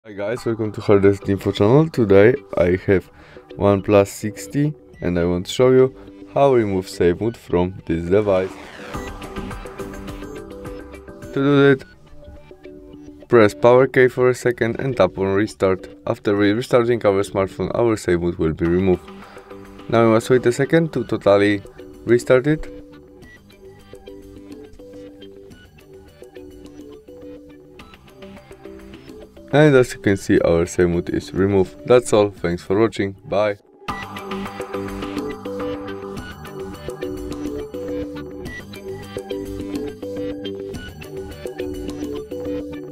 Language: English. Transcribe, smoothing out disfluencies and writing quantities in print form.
Hi guys, welcome to Hardest Info channel. Today I have OnePlus 60 and I want to show you how to remove save mode from this device. To do that, press power key for a second and tap on restart. After restarting our smartphone, our save mode will be removed. Now we must wait a second to totally restart it. And as you can see, our save mode is removed. That's all, thanks for watching, bye.